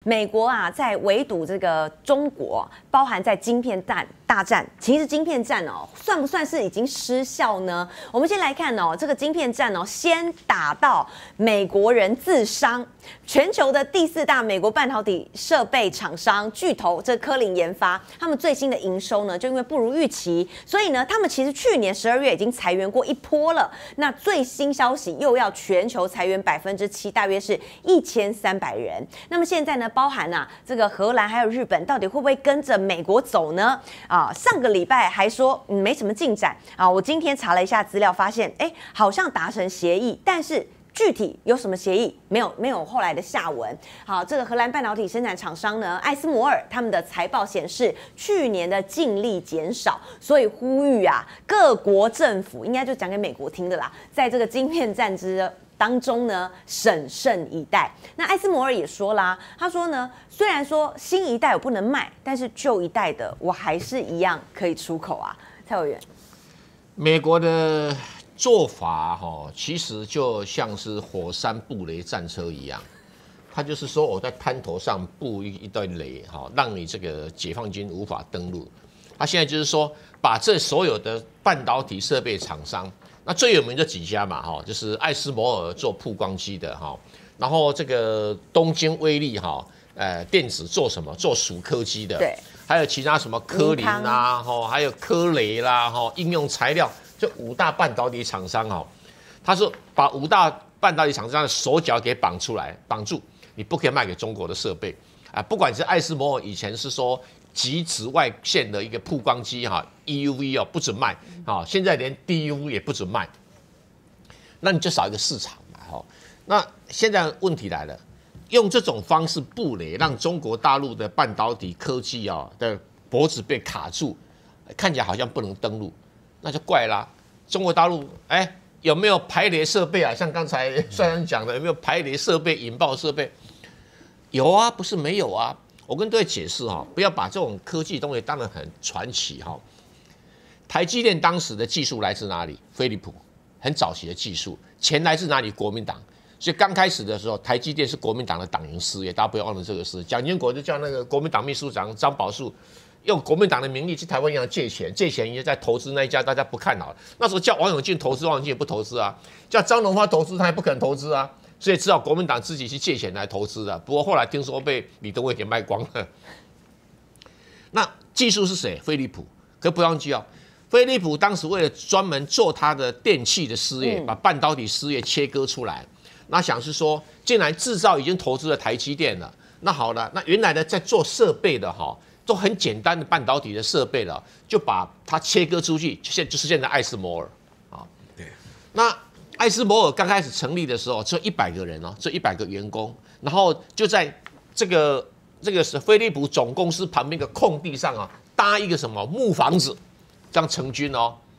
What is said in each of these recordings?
美国啊，在围堵这个中国，包含在晶片大战，其实晶片战哦，算不算是已经失效呢？我们先来看哦，这个晶片战哦，先打到美国人自伤。全球的第4大美国半导体设备厂商巨头，这科林研发，他们最新的营收呢，就因为不如预期，所以呢，他们其实去年12月已经裁员过一波了。那最新消息又要全球裁员7%，大约是1300人。那么现在呢，包含这个荷兰还有日本，到底会不会跟着美国走呢？上个礼拜还说没什么进展啊，我今天查了一下资料，发现好像达成协议，但是具体有什么协议？没有后来的下文。好，这个荷兰半导体生产厂商呢，艾斯摩尔他们的财报显示，去年的净利减少，所以呼吁各国政府应该就讲给美国听的啦，在这个晶片战当中呢，审慎以待。那艾斯摩尔也说啦，他说呢，虽然说新一代我不能卖，但是旧一代的我还是一样可以出口啊。蔡委员， 美国的做法其实就像是火山布雷战车一样，它就是说我在滩头上布一堆雷让你这个解放军无法登陆。他现在就是说，把这所有的半导体设备厂商，那最有名的几家嘛就是艾斯摩尔做曝光机的然后这个东京威力电子做什么？做属科技的， 对， 还有其他什么科林啦还有科雷啦应用材料。这5大半导体厂商他说把5大半导体厂商的手脚给绑住，你不可以卖给中国的设备不管是艾斯摩尔以前是说极紫外线的一个曝光机EUV 不准卖现在连 DUV 也不准卖，那你就少一个市场嘛那现在问题来了，用这种方式布雷，让中国大陆的半导体科技的脖子被卡住，看起来好像不能登陆。那就怪啦，中国大陆有没有排雷设备啊？像刚才帅然讲的，有没有排雷设备、引爆设备？有啊，不是没有啊。我跟各位解释不要把这种科技东西当得很传奇台积电当时的技术来自哪里？飞利浦，很早期的技术，钱来自哪里？国民党。所以刚开始的时候，台积电是国民党的党营事业，大家不要忘了这个事。蒋经国就叫那个国民党秘书长张宝树，用国民党的名义去台湾银行借钱也在投资那一家，大家不看好。那时候叫王永庆投资，王永庆也不投资啊；叫张荣发投资，他也不肯投资啊。所以只好国民党自己去借钱来投资的。不过后来听说被李登辉给卖光了。那技术是谁？飞利浦。可不要忘记飞利浦当时为了专门做它的电器的事业，把半导体事业切割出来。那想是说，既然制造已经投资了台积电了，那好了，那原来的在做设备的都很简单的半导体的设备了，就把它切割出去，就是现在艾斯摩尔对。那艾斯摩尔刚开始成立的时候，只有100个人只有100个员工，然后就在这个是飞利浦总公司旁边一个空地上搭一个什么木房子，这样成军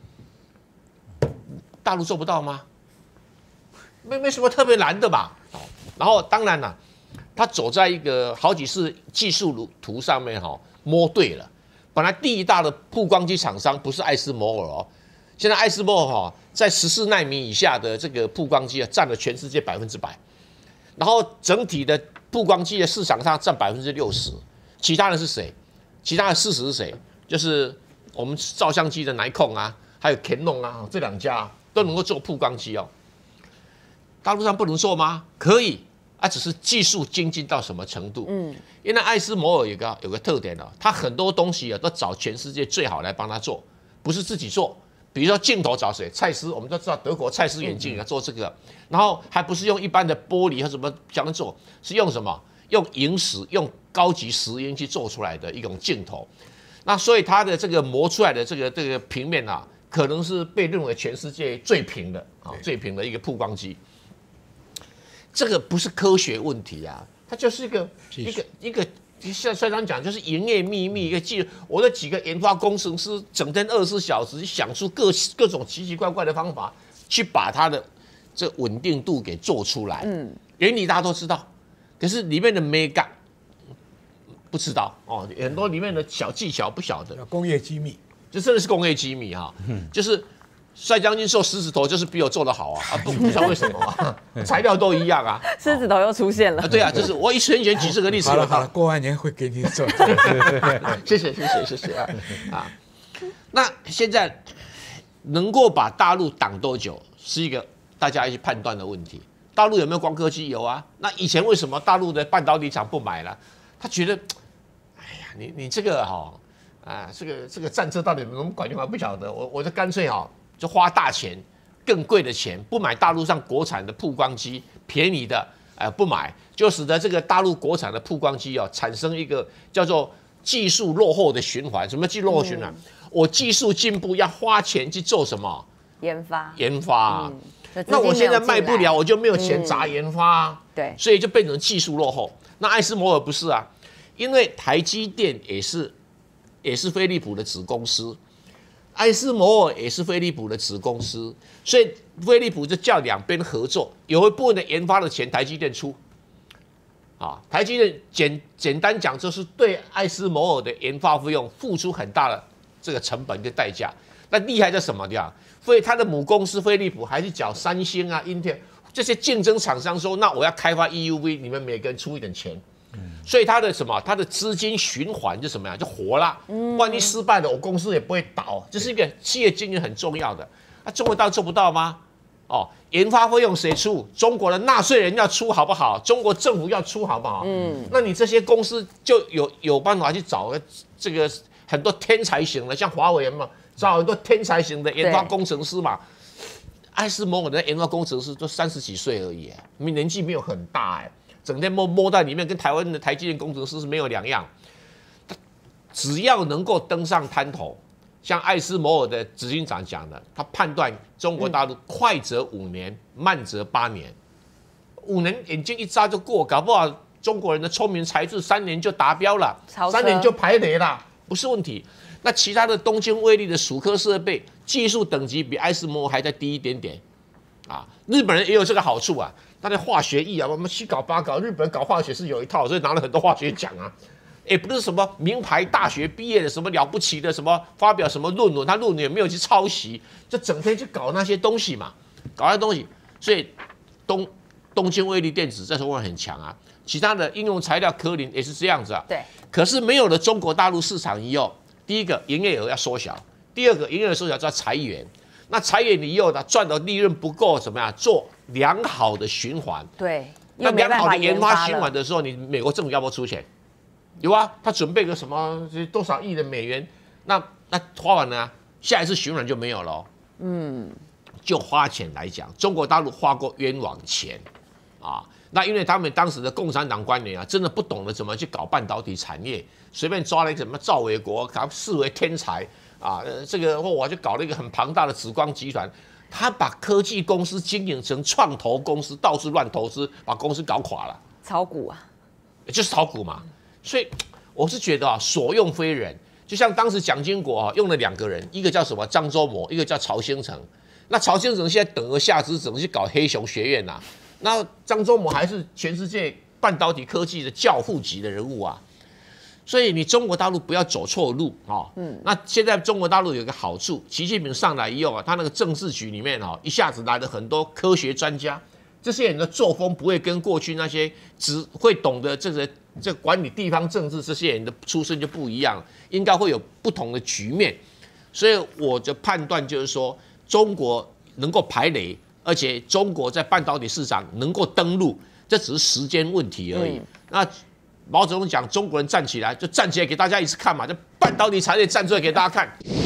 大陆做不到吗？没什么特别难的吧。然后当然了，他走在一个好几次技术图上面摸对了。本来第1大的曝光机厂商不是艾斯摩尔现在艾斯摩尔在14奈米以下的这个曝光机占了全世界100%，然后整体的曝光机的市场上占60%。其他人是谁？其他的40是谁？就是我们照相机的Nikon还有 Canon 这2家都能够做曝光机大陆上不能做吗？可以只是技术精进到什么程度？因为艾斯摩尔有个特点他很多东西都找全世界最好来帮他做，不是自己做。比如说镜头找谁？蔡司，我们都知道德国蔡司眼镜做这个，然后还不是用一般的玻璃和什么这样做，是用什么？用萤石，用高级石英去做出来的一种镜头。那所以它的这个磨出来的这个平面可能是被认为全世界最平的最平的一个曝光机。这个不是科学问题它就是一个像帅长讲，就是营业秘密一个技术。我的几个研发工程师整天24小时想出各种奇奇怪怪的方法，去把它的这稳定度给做出来。原理大家都知道，可是里面的 mega 不知道很多里面的小技巧不晓得。 工业机密， 这真的是工业机密就是帅将军做狮子头就是比我做得好啊，不知道为什么啊，材料都一样啊。 狮子头又出现了。 对啊，就是我1年前举这个例子。 好了，过完年会给你做。 谢谢啊。那现在能够把大陆挡多久，是一个大家一起判断的问题。大陆有没有光刻机？有啊。那以前为什么大陆的半导体厂不买了？他觉得，哎呀，你这个这个战车到底能不能管用啊？不晓得。我就干脆就花大钱，更贵的钱，不买大陆上国产的曝光机，便宜的不买，就使得这个大陆国产的曝光机产生一个叫做技术落后的循环。什么技术落后循环？我技术进步要花钱去做什么？研发。那我现在卖不了，我就没有钱砸研发对，所以就变成技术落后。那艾斯摩尔不是啊，因为台积电也是飞利浦的子公司，艾斯摩尔也是飞利浦的子公司，所以飞利浦就叫两边合作，有一部分的研发的钱台积电出。台积电简单讲就是对艾斯摩尔的研发费用付出很大的这个成本跟代价。那厉害在什么地方？所以他的母公司飞利浦还是缴三星啊、Intel 这些竞争厂商说，那我要开发 EUV， 你们每个人出一点钱。所以他的资金循环就什么呀？就活了。万一失败了，我公司也不会倒。这是一个企业经营很重要的。中国大陆做不到吗？研发费用谁出？中国的纳税人要出好不好？中国政府要出好不好？那你这些公司就有办法去找这个很多天才型的，像华为嘛，找很多天才型的研发工程师嘛。艾斯摩尔的研发工程师都30几岁而已，年纪没有很大整天摸在里面，跟台湾的台积电工程师是没有两样。只要能够登上滩头，像艾斯摩尔的执行长讲的，他判断中国大陆快则5年，慢则8年。5年眼睛一眨就过，搞不好中国人的聪明才智3年就达标了，3年就排雷了，不是问题。那其他的东京威力的属科设备技术等级比艾斯摩尔还再低一点点日本人也有这个好处啊，他的化学艺我们7搞8搞，日本人搞化学是有一套，所以拿了很多化学奖也不是什么名牌大学毕业的什么了不起的什么发表什么论文，他论文也没有去抄袭，就整天去搞那些东西嘛，所以东京威力电子这时候很强其他的应用材料科林也是这样子对。可是没有了中国大陆市场以后，第一个营业额要缩小，第二个营业额缩小就要裁员。那裁员以后呢，赚的利润不够，怎么样做良好的循环？对，那良好的研发循环的时候，你美国政府要不要出钱？有啊，他准备个什么多少亿的美元，那花完了下一次循环就没有了。就花钱来讲，中国大陆花过冤枉钱那因为他们当时的共产党官员真的不懂得怎么去搞半导体产业，随便抓了一个什么赵伟国，把他视为天才。这个我就搞了一个很庞大的紫光集团，他把科技公司经营成创投公司，到处乱投资，把公司搞垮了。炒股就是炒股嘛。所以我是觉得所用非人，就像当时蒋经国用了2个人，一个叫什么张忠谋，一个叫曹兴诚。那曹兴诚现在等而下之，怎么去搞黑熊学院那张忠谋还是全世界半导体科技的教父级的人物所以你中国大陆不要走错路那现在中国大陆有个好处，习近平上来以后他那个政治局里面一下子来了很多科学专家，这些人的作风不会跟过去那些只会懂得这管理地方政治这些人的出身就不一样，应该会有不同的局面。所以我的判断就是说，中国能够排雷，而且中国在半导体市场能够登陆，这只是时间问题而已。那毛泽东讲中国人站起来，就站起来给大家一次看嘛，就半导体产业站出来给大家看。